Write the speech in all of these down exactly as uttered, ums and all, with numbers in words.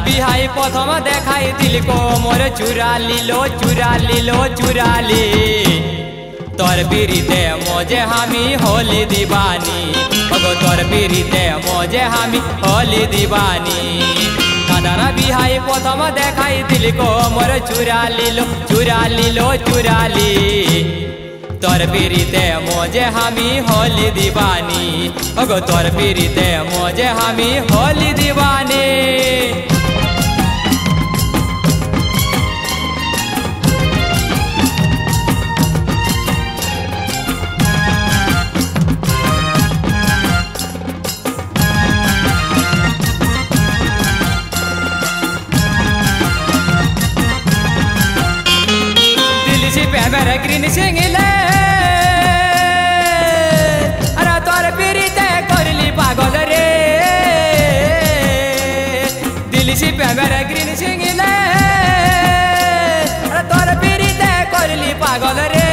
बिहाई प्रथम देखाई दिल को मोर चुरा लिलो चुरा लिलो चुराली तोर बिरिते मोजे हामी होली दीवानी अगो तोर बिरिते मोजे हामी होली दीवानी दादा बिहाई प्रथम देखाई दिल को मोर चुरा लिलो चुरा लिलो चुराली तोर बिरिते मोजे हामी होली दीवानी अगो तोर बिरिते मोजे हामी होली दीवानी मेरे ग्रीन सिंगले अरे तोर पीड़िते करली पागल रे दिल से मेरे ग्रीन सिंगले अरे तोर पीड़िते करली पागल रे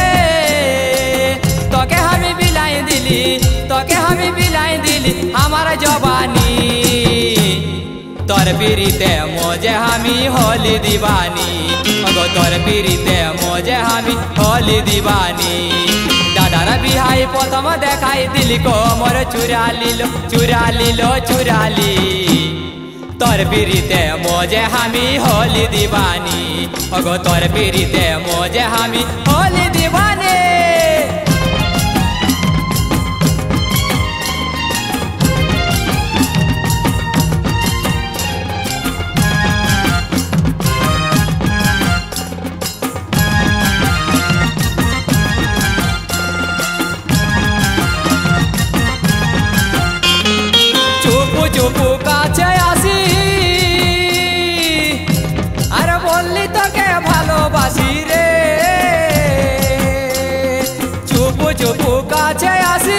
तो के हमें बिलाई दिली तो के हमें बिलाई दिली हमारा जवानी तोर पीड़िते मोजे हामी होली दीवानी अगो तोर पीड़िते मोजे हामी होली दीवानी दादा बिहाई प्रथम देखाई दिल को मोर चुरा लिलो चुरा लिलो चुराली तोर पीड़िते मोजे हामी होली दीवानी अगो तोर पीड़िते मोजे हामी होली दीवानी चुपू काछे आसी अरे बोलली तो के भालोबासी रे चुपू चुपू काछे आसी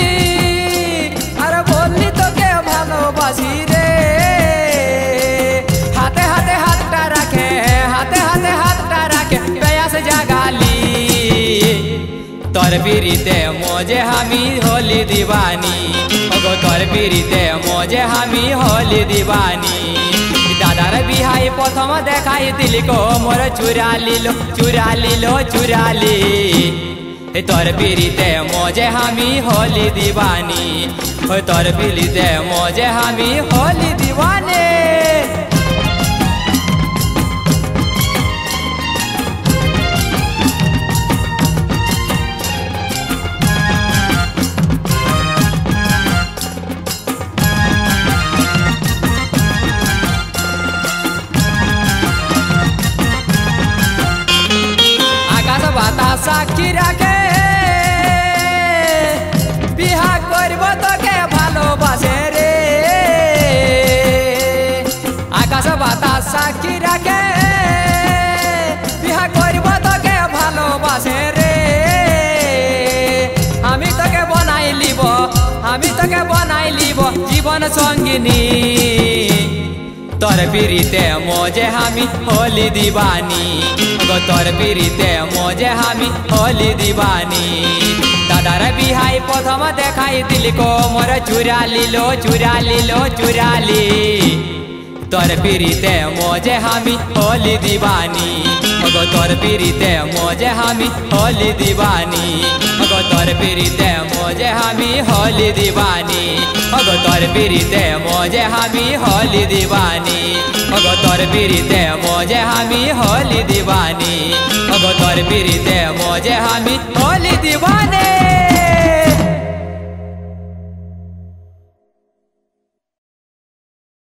अरे बोलली तो के भालोबासी रे हाथे हाथे हाथटा रखे हाथे हाथे हाथटा रखे प्रयास जगाली तोर पीड़िते मोजे हामी होली दीवानी अगो तोर पीड़िते मोजे हामी होली दीवानी दादा बिहाई प्रथम देखाई दिल को मोर चुरा लिलो चुरा लिलो चुराली तोर पीड़िते मोजे हामी होली दीवानी तोर पीड़िते मोजे हामी होली दीवानी साक्षी राखे बिहा करब तोके भालोबासे रे आकाश बातास साक्षी राखे बिहा करब तोके भालोबासे रे आमी तोके बनाई लिब आमी तोके बनाई लिब जीवन संगिनी तोर पीड़िते मोजे हामी होली दीवानी अगो तोर पीड़िते मोजे हामी होली दीवानी दादा बिहाई प्रथम देखाई दिल को मोर चुरा लिलो चुरा लिलो चुराली तोर पीड़िते मोजे हामी होली दीवानी अगो तोर पीड़िते मोजे हामी होली दीवानी अगो तोर पीड़िते मोजे हामी होली दीवानी अगो तोर पीड़िते मोजे हामी होली दीवानी अगो तोर पीड़िते मोजे हामी होली दीवानी अगो तोर पीड़िते मोजे हामी होली दीवानी।